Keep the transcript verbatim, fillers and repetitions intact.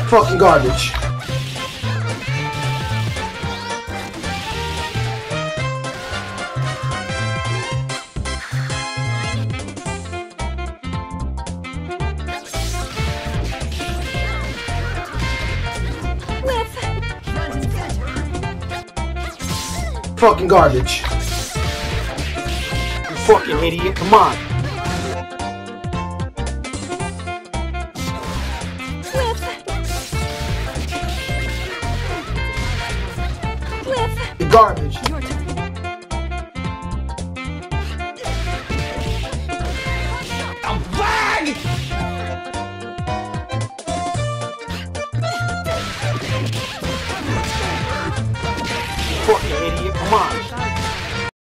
Fucking garbage. Fucking garbage. You fucking idiot, come on. The garbage. A bag! Fucking idiot, come on.